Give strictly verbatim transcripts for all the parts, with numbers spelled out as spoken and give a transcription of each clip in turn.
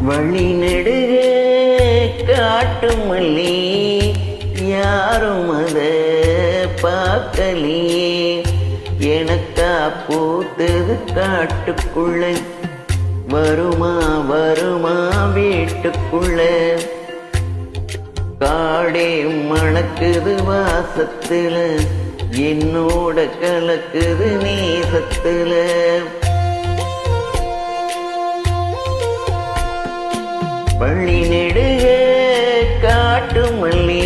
வழி நெடுக காட்டு மல்லி யாரும் அத பார்க்கலையே எனக்கா பூத்தது காட்டுக்குள்ள வருமா வருமா வீட்டுக்குள்ள காடே மணக்குது வாசத்துல என்னோட கலக்குது நேசத்துல வழி நெடுக காட்டு மல்லி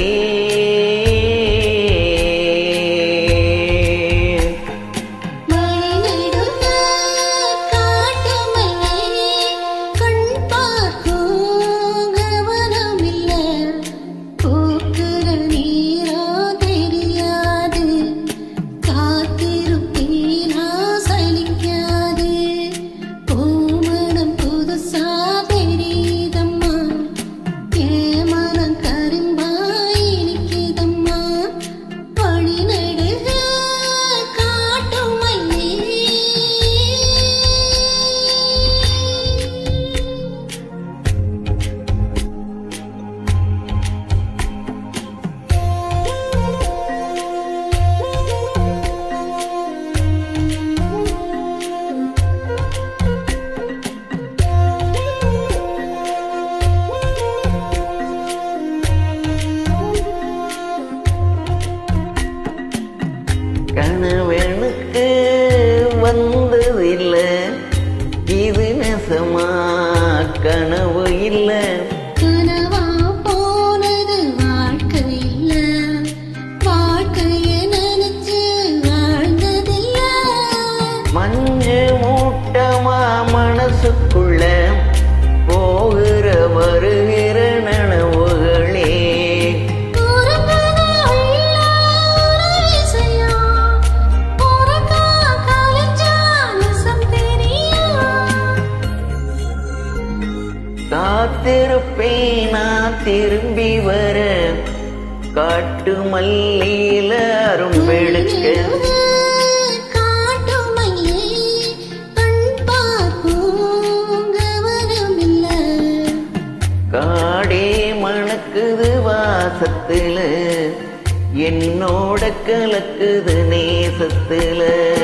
கனவனுக்கு வந்ததில்ல இது நெசமா கனவு இல்ல கனவா போனது வாழ்க்கை இல்ல வாழ்க்கைய நினைச்சு வாழ்ந்ததில்ல மஞ்சு மூட்டமா மனசுக்குள்ள போகிற வருகிற நனவுகளே காத்திருப்பேனா திரும்பி வர காட்டு மல்லியில அரும்பெடுக்க காட்டு மல்லி கண் பார்க்கும் கவனமில்ல காடே மணக்குது வாசத்துல என்னோட கலக்குது நேசத்துல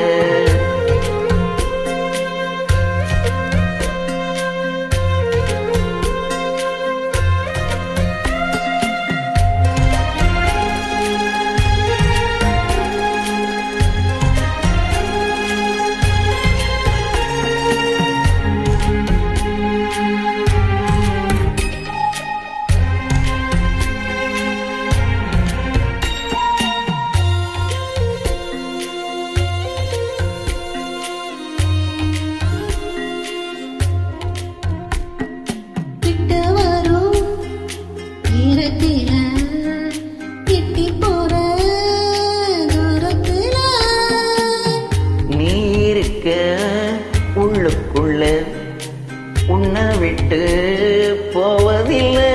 உள்ளுக்குள்ள உன்னை விட்டு போவதில்லை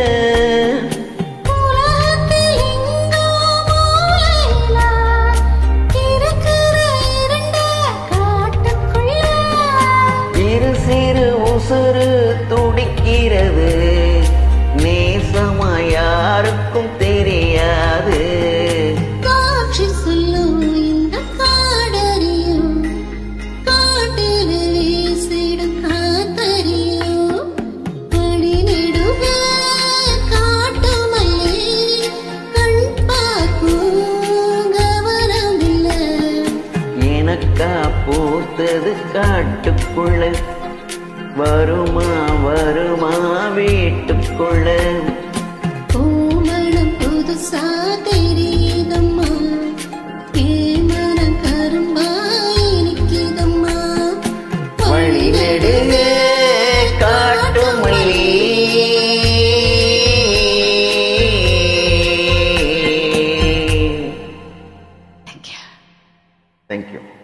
இரு சிறு உசுறு துடிக்கிறது நேசமா யாருக்கும் தெரியாது காட்சி சொல்லும் இந்த காடறியும் பூத்தது காட்டுக்குள்ள வருமா வருமா வீட்டுக்குள்ள பூமணம் புதுசா தெரியுதம்மா ஏமனம் கரும்பா இனிக்குதம்மா வழி நெடுக காட்டு மல்லி Thank you.